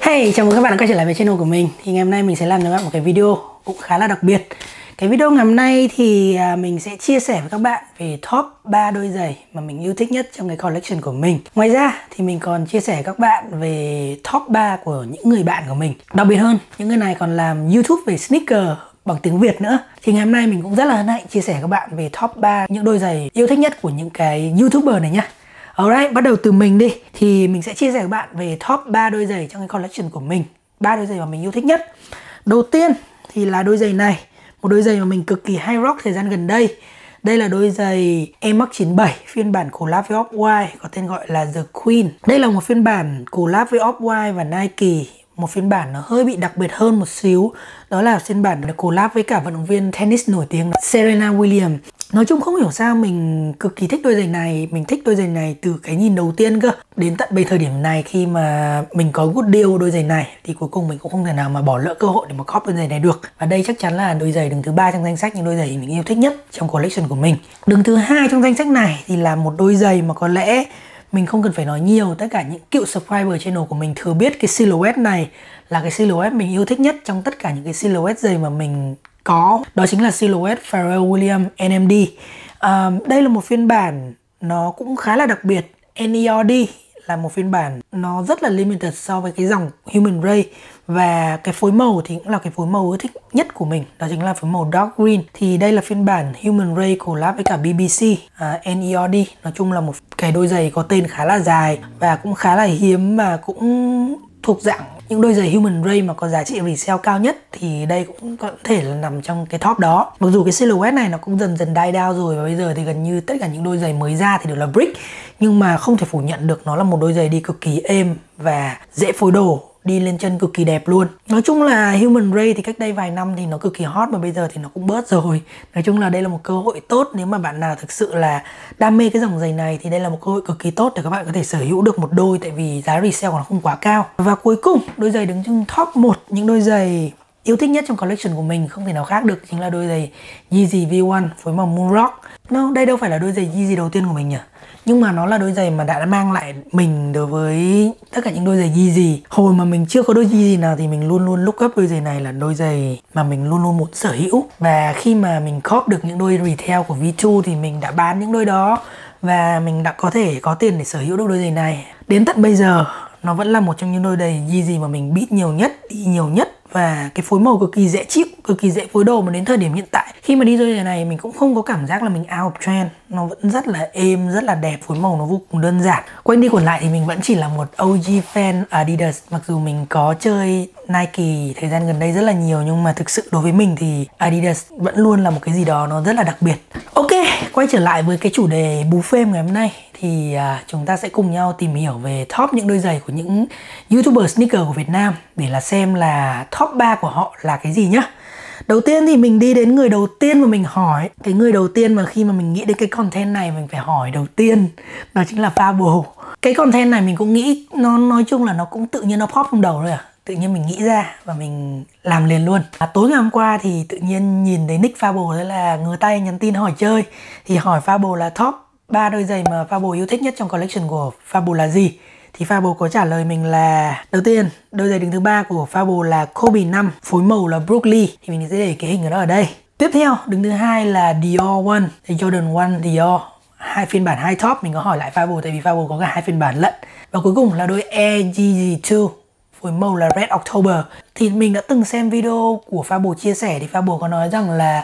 Hey, chào mừng các bạn đã quay trở lại với channel của mình. Thì ngày hôm nay mình sẽ làm cho các bạn một cái video cũng khá là đặc biệt. Cái video ngày hôm nay thì mình sẽ chia sẻ với các bạn về top 3 đôi giày mà mình yêu thích nhất trong cái collection của mình. Ngoài ra thì mình còn chia sẻ với các bạn về top 3 của những người bạn của mình. Đặc biệt hơn, những người này còn làm YouTube về sneaker bằng tiếng Việt nữa. Thì ngày hôm nay mình cũng rất là hân hạnh chia sẻ với các bạn về top 3 những đôi giày yêu thích nhất của những cái YouTuber này nhá. Alright, bắt đầu từ mình đi. Thì mình sẽ chia sẻ với các bạn về top 3 đôi giày trong cái collection của mình. 3 đôi giày mà mình yêu thích nhất. Đầu tiên thì là đôi giày này. Một đôi giày mà mình cực kỳ hay rock thời gian gần đây. Đây là đôi giày Air Max 97 phiên bản collab với Off-White, có tên gọi là The Queen. Đây là một phiên bản collab với Off-White và Nike. Một phiên bản nó hơi bị đặc biệt hơn một xíu. Đó là phiên bản được collab với cả vận động viên tennis nổi tiếng Serena Williams. Nói chung không hiểu sao mình cực kỳ thích đôi giày này. Mình thích đôi giày này từ cái nhìn đầu tiên cơ. Đến tận bây thời điểm này khi mà mình có good deal đôi giày này thì cuối cùng mình cũng không thể nào mà bỏ lỡ cơ hội để mà cop đôi giày này được. Và đây chắc chắn là đôi giày đứng thứ 3 trong danh sách những đôi giày mình yêu thích nhất trong collection của mình. Đứng thứ 2 trong danh sách này thì là một đôi giày mà có lẽ mình không cần phải nói nhiều, tất cả những cựu subscriber channel của mình thừa biết cái silhouette này là cái silhouette mình yêu thích nhất trong tất cả những cái silhouette giày mà mình có. Đó chính là silhouette Pharrell Williams NMD. Đây là một phiên bản nó cũng khá là đặc biệt. NERD là một phiên bản nó rất là limited so với cái dòng Human Ray. Và cái phối màu thì cũng là cái phối màu ưa thích nhất của mình. Đó chính là phối màu Dark Green. Thì đây là phiên bản Human Ray collab với cả BBC NERD. Nói chung là một cái đôi giày có tên khá là dài và cũng khá là hiếm, và cũng thuộc dạng những đôi giày Human Ray mà có giá trị resale cao nhất. Thì đây cũng có thể là nằm trong cái top đó. Mặc dù cái silhouette này nó cũng dần dần die down rồi, và bây giờ thì gần như tất cả những đôi giày mới ra thì đều là brick. Nhưng mà không thể phủ nhận được nó là một đôi giày đi cực kỳ êm và dễ phối đồ, đi lên chân cực kỳ đẹp luôn. Nói chung là Human Ray thì cách đây vài năm thì nó cực kỳ hot, mà bây giờ thì nó cũng bớt rồi. Nói chung là đây là một cơ hội tốt. Nếu mà bạn nào thực sự là đam mê cái dòng giày này thì đây là một cơ hội cực kỳ tốt để các bạn có thể sở hữu được một đôi, tại vì giá resale của nó không quá cao. Và cuối cùng, đôi giày đứng trong top 1 những đôi giày yêu thích nhất trong collection của mình không thể nào khác được chính là đôi giày Yeezy V1 phối màu Moonrock. Đây đâu phải là đôi giày Yeezy đầu tiên của mình nhỉ? Nhưng mà nó là đôi giày mà đã mang lại mình đối với tất cả những đôi giày Yeezy. Hồi mà mình chưa có đôi Yeezy nào thì mình luôn luôn look up đôi giày này là đôi giày mà mình luôn luôn muốn sở hữu. Và khi mà mình cop được những đôi retail của V2 thì mình đã bán những đôi đó, và mình đã có thể có tiền để sở hữu được đôi giày này. Đến tận bây giờ nó vẫn là một trong những đôi giày Yeezy mà mình beat nhiều nhất, đi nhiều nhất. Và cái phối màu cực kỳ dễ chịu, cực kỳ dễ phối đồ, mà đến thời điểm hiện tại khi mà đi đôi giày này mình cũng không có cảm giác là mình out of trend. Nó vẫn rất là êm, rất là đẹp, phối màu nó vô cùng đơn giản. Quay đi quẩn lại thì mình vẫn chỉ là một OG fan Adidas. Mặc dù mình có chơi Nike thời gian gần đây rất là nhiều, nhưng mà thực sự đối với mình thì Adidas vẫn luôn là một cái gì đó nó rất là đặc biệt. Ok, quay trở lại với cái chủ đề bú phêm ngày hôm nay thì chúng ta sẽ cùng nhau tìm hiểu về top những đôi giày của những YouTuber sneaker của Việt Nam, để là xem là top 3 của họ là cái gì nhá. Đầu tiên thì mình đi đến người đầu tiên mà mình hỏi. Cái người đầu tiên mà khi mà mình nghĩ đến cái content này mình phải hỏi đầu tiên, đó chính là Fable. Cái content này mình cũng nghĩ nó nói chung là nó cũng tự nhiên nó pop trong đầu rồi tự nhiên mình nghĩ ra và mình làm liền luôn. Tối ngày hôm qua thì tự nhiên nhìn thấy nick Fable, đấy là ngửa tay nhắn tin hỏi chơi. Thì hỏi Fable là top 3 đôi giày mà Fable yêu thích nhất trong collection của Fable là gì. Thì Fable có trả lời mình là đầu tiên, đôi giày đứng thứ 3 của Fable là Kobe 5 phối màu là Brooklyn. Thì mình sẽ để cái hình của nó ở đây. Tiếp theo, đứng thứ 2 là Dior One, thì Jordan One Dior, hai phiên bản hai top. Mình có hỏi lại Fable tại vì Fable có cả hai phiên bản lận. Và cuối cùng là đôi Air Yeezy 2 phối màu là Red October. Thì mình đã từng xem video của Fable chia sẻ, thì Fable có nói rằng là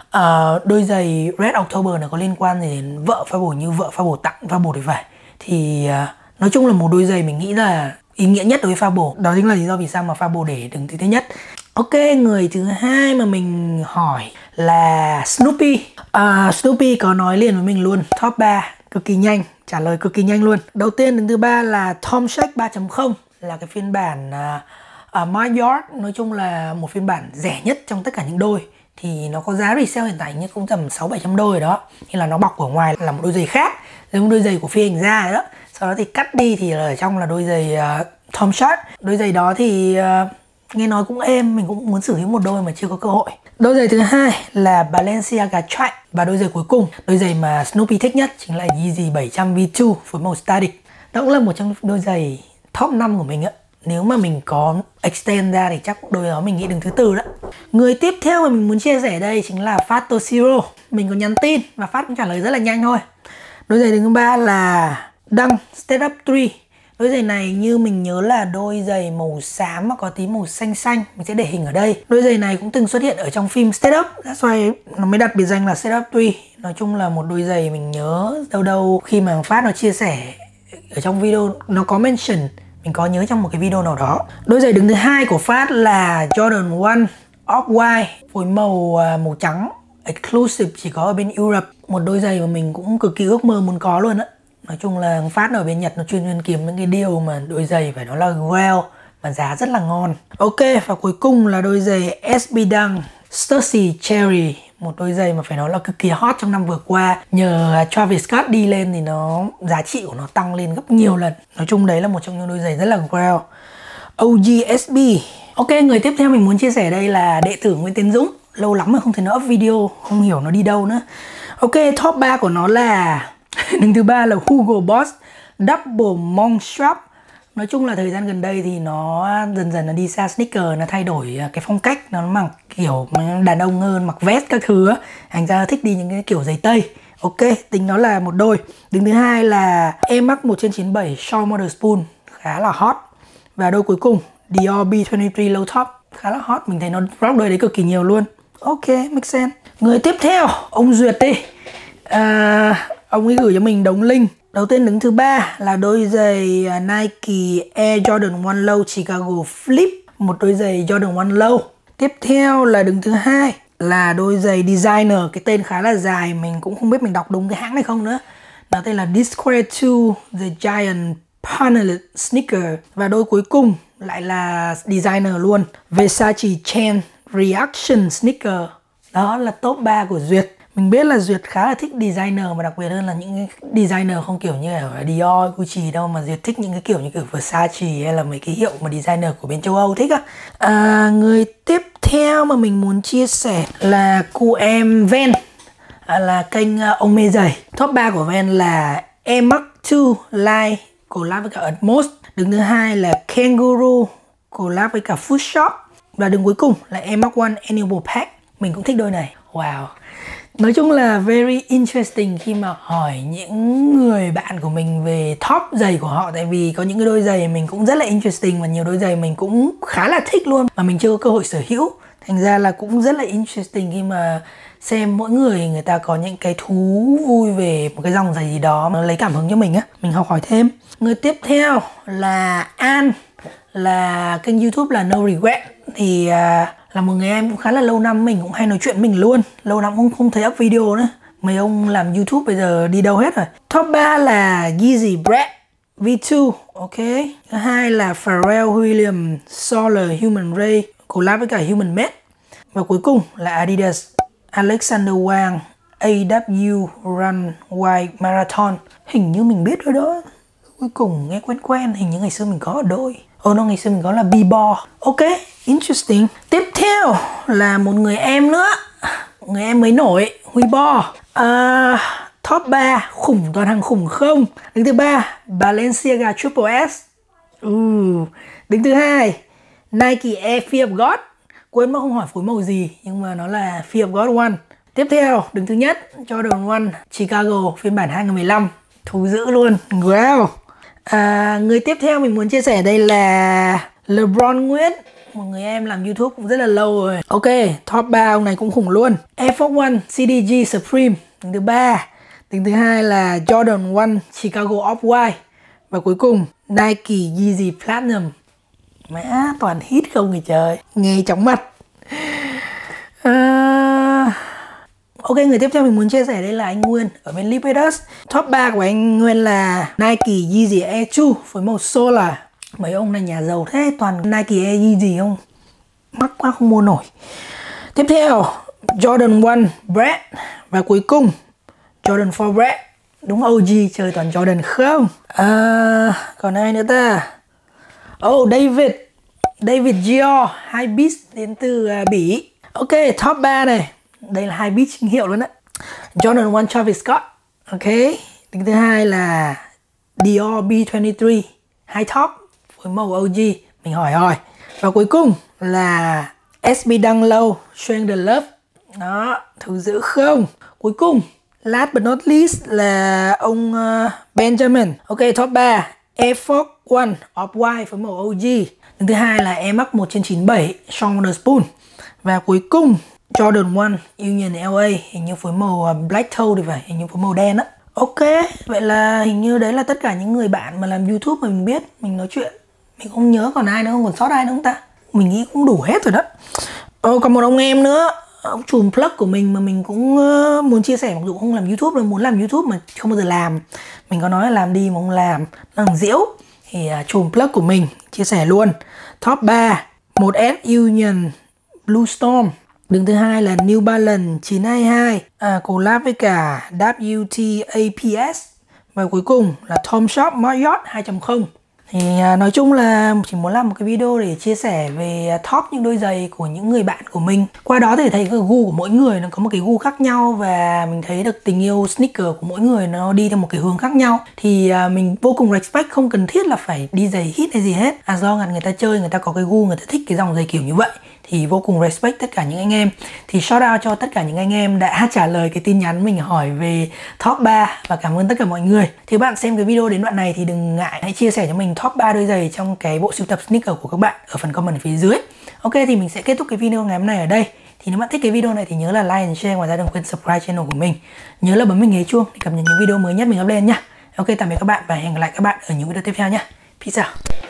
đôi giày Red October này có liên quan gì đến vợ Fable, như vợ Fable tặng Fable thì phải. Thì nói chung là một đôi giày mình nghĩ là ý nghĩa nhất đối với Fable. Đó chính là lý do vì sao mà Fable để đứng thứ nhất. Ok, người thứ hai mà mình hỏi là Snoopy. Snoopy có nói liền với mình luôn, top 3 cực kỳ nhanh, trả lời cực kỳ nhanh luôn. Đầu tiên đứng thứ 3 là Tom Shake 3.0, là cái phiên bản My Yard. Nói chung là một phiên bản rẻ nhất trong tất cả những đôi. Thì nó có giá resale hiện tại như cũng tầm 600-700 đôi rồi đó. Thì là nó bọc ở ngoài là một đôi giày khác, giống một đôi giày của phi hành gia rồi đó. Sau đó thì cắt đi thì ở trong là đôi giày Tom Short. Đôi giày đó thì nghe nói cũng êm, mình cũng muốn sở hữu một đôi mà chưa có cơ hội. Đôi giày thứ hai là Balenciaga Track. Và đôi giày cuối cùng, đôi giày mà Snoopy thích nhất chính là Yeezy 700 V2 phối màu Static. Đó cũng là một trong đôi giày top 5 của mình á. Nếu mà mình có extend ra thì chắc đôi đó mình nghĩ đứng thứ tư đó. Người tiếp theo mà mình muốn chia sẻ đây chính là Phát Toshiro. Mình có nhắn tin và Phát cũng trả lời rất là nhanh thôi. Đôi giày đứng thứ 3 là Dunk Step Up 3. Đôi giày này như mình nhớ là đôi giày màu xám mà có tí màu xanh xanh. Mình sẽ để hình ở đây. Đôi giày này cũng từng xuất hiện ở trong phim Step Up. That's why nó mới đặt biệt danh là Step Up 3. Nói chung là một đôi giày mình nhớ đâu khi mà Phát nó chia sẻ ở trong video, nó có mention, mình có nhớ trong một cái video nào đó. Đôi giày đứng thứ 2 của Phát là Jordan 1 Off-White phối màu trắng exclusive, chỉ có ở bên Europe. Một đôi giày mà mình cũng cực kỳ ước mơ muốn có luôn á. Nói chung là Phát ở bên Nhật nó chuyên kiếm những cái deal mà đôi giày phải nói là well mà giá rất là ngon. Ok, và cuối cùng là đôi giày SB Dunk Stussy Cherry. Một đôi giày mà phải nói là cực kỳ hot trong năm vừa qua. Nhờ Travis Scott đi lên thì giá trị của nó tăng lên gấp nhiều lần. Nói chung đấy là một trong những đôi giày rất là well. OG SB. Ok, người tiếp theo mình muốn chia sẻ đây là đệ tử Nguyễn Tiến Dũng. Lâu lắm mà không thấy nó up video, không hiểu nó đi đâu nữa. Ok, top 3 của nó là đứng thứ 3 là Hugo Boss Double Monk Strap. Nói chung là thời gian gần đây thì nó dần dần nó đi xa sneaker, nó thay đổi cái phong cách, nó mặc kiểu đàn ông hơn, mặc vest các thứ á. Thành ra thích đi những cái kiểu giày Tây. Ok, tính nó là một đôi. Đứng thứ 2 là Air Max 1/97 Shawn Motherspoon, khá là hot. Và đôi cuối cùng Dior B23 Low Top, khá là hot, mình thấy nó rock đôi đấy cực kỳ nhiều luôn. Ok, make sense. Người tiếp theo, ông Duyệt đi. Ông ấy gửi cho mình đống link. Đầu tiên đứng thứ 3 là đôi giày Nike Air Jordan 1 Low Chicago Flip, một đôi giày Jordan 1 Low. Tiếp theo là đứng thứ 2 là đôi giày Designer, cái tên khá là dài, mình cũng không biết mình đọc đúng cái hãng này không nữa. Nó tên là Discreet 2 The Giant Paneled Sneaker. Và đôi cuối cùng lại là Designer luôn, Versace Chain Reaction Sneaker. Đó là top 3 của Duyệt. Mình biết là Duyệt khá là thích designer, mà đặc biệt hơn là những cái designer không kiểu như ở Dior, Gucci đâu, mà Duyệt thích những cái kiểu như kiểu Versace hay là mấy cái hiệu mà designer của bên châu Âu thích á. Người tiếp theo mà mình muốn chia sẻ là cô em Ven, là kênh ông mê giày. Top 3 của Ven là Air Max 2 Line collab với cả Atmos. Đứng thứ 2 là Kangaroo collab với cả Food Shop. Và đứng cuối cùng là Air Max 1 Annual Pack. Mình cũng thích đôi này. Wow. Nói chung là very interesting khi mà hỏi những người bạn của mình về top giày của họ. Tại vì có những cái đôi giày mình cũng rất là interesting, và nhiều đôi giày mình cũng khá là thích luôn mà mình chưa có cơ hội sở hữu. Thành ra là cũng rất là interesting khi mà xem mỗi người ta có những cái thú vui về một cái dòng giày gì đó mà lấy cảm hứng cho mình á. Mình học hỏi thêm. Người tiếp theo là An, là kênh YouTube là No Regret. Thì là một người em cũng khá là lâu năm, mình cũng hay nói chuyện mình luôn. Lâu lắm cũng không thấy up video nữa. Mấy ông làm YouTube bây giờ đi đâu hết rồi. Top 3 là Yeezy Brad V2. Ok. Thứ 2 là Pharrell Williams Solar Human Ray collab với cả Human Made. Và cuối cùng là Adidas Alexander Wang AW Run White Marathon. Hình như mình biết rồi đó. Cuối cùng nghe quen quen, hình như ngày xưa mình có ở đôi. No, ngày xưa mình có là B-Ball. Ok, interesting. Tiếp theo là một người em nữa. Người em mới nổi, Huy Bo. Top 3 khủng, toàn hàng khủng không. Đứng thứ 3 Balenciaga Triple S. Đứng thứ 2 Nike Air Fear of God. Quên mất không hỏi phối màu gì, nhưng mà nó là Fear of God 1. Tiếp theo, đứng thứ nhất Jordan 1 Chicago phiên bản 2015. Thú dữ luôn. Wow. Người tiếp theo mình muốn chia sẻ đây là LeBron Nguyễn, một người em làm YouTube cũng rất là lâu rồi. Ok, top 3 ông này cũng khủng luôn. Air Force 1 CDG Supreme đứng thứ 3. Đứng thứ 2 là Jordan 1 Chicago Off-White. Và cuối cùng Nike Yeezy Platinum. Má toàn hit không người trời, nghe chóng mặt. Ok, người tiếp theo mình muốn chia sẻ đây là anh Nguyên ở bên Lipidas. Top 3 của anh Nguyên là Nike Yeezy Air 2 với màu Solar. Mấy ông này nhà giàu thế, toàn Nike Air Yeezy không, mắc quá không mua nổi. Tiếp theo Jordan 1 Brad. Và cuối cùng Jordan 4 Brad. Đúng OG, chơi toàn Jordan không. Còn ai nữa ta? David Gior, hai beats đến từ Bỉ. Ok, top 3 này. Đây là hai beat chính hiệu luôn á. Jordan 1 Travis Scott. Ok. Đứng thứ 2 là Dior B23 High Top với màu OG. Mình mình hỏi. Và cuối cùng là SB Dunk Low Strength the Love. Đó, thử giữ không? Cuối cùng, last but not least là ông Benjamin. Ok, top 3 Air Force One Off-White với màu OG. Thứ hai là Air Max 1/97 Sean Wotherspoon. Và cuối cùng Jordan 1 Union LA, hình như với màu Black Toe thì phải, hình như với màu đen á. Ok, vậy là hình như đấy là tất cả những người bạn mà làm YouTube mà mình biết, mình nói chuyện. Mình không nhớ còn ai nữa, không còn sót ai nữa không ta? Mình nghĩ cũng đủ hết rồi đó. Còn một ông em nữa, ông chùm plug của mình mà mình cũng muốn chia sẻ, mặc dù không làm YouTube đâu, muốn làm YouTube mà không bao giờ làm. Mình có nói là làm đi mà không làm, nó thằng Diễu. Thì chùm plug của mình chia sẻ luôn. Top 3 1S Union Blue Storm. Đứng thứ hai là New Balance 922 collab với cả WTAPS. Và cuối cùng là Tom Shop Marriott 2.0. Thì nói chung là chỉ muốn làm một cái video để chia sẻ về top những đôi giày của những người bạn của mình. Qua đó thì thấy cái gu của mỗi người nó có một cái gu khác nhau, và mình thấy được tình yêu sneaker của mỗi người nó đi theo một cái hướng khác nhau. Thì mình vô cùng respect, không cần thiết là phải đi giày hit hay gì hết. Do người ta chơi, người ta có cái gu, người ta thích cái dòng giày kiểu như vậy. Thì vô cùng respect tất cả những anh em. Thì shout out cho tất cả những anh em đã trả lời cái tin nhắn mình hỏi về top 3. Và cảm ơn tất cả mọi người. Thì các bạn xem cái video đến đoạn này thì đừng ngại, hãy chia sẻ cho mình top 3 đôi giày trong cái bộ sưu tập sneaker của các bạn ở phần comment ở phía dưới. Ok, thì mình sẽ kết thúc cái video ngày hôm nay ở đây. Thì nếu bạn thích cái video này thì nhớ là like and share, ngoài ra đừng quên subscribe channel của mình. Nhớ là bấm hình ghế chuông để cập nhật những video mới nhất mình up lên nhá. Ok, tạm biệt các bạn và hẹn gặp lại các bạn ở những video tiếp theo nhá. Peace out.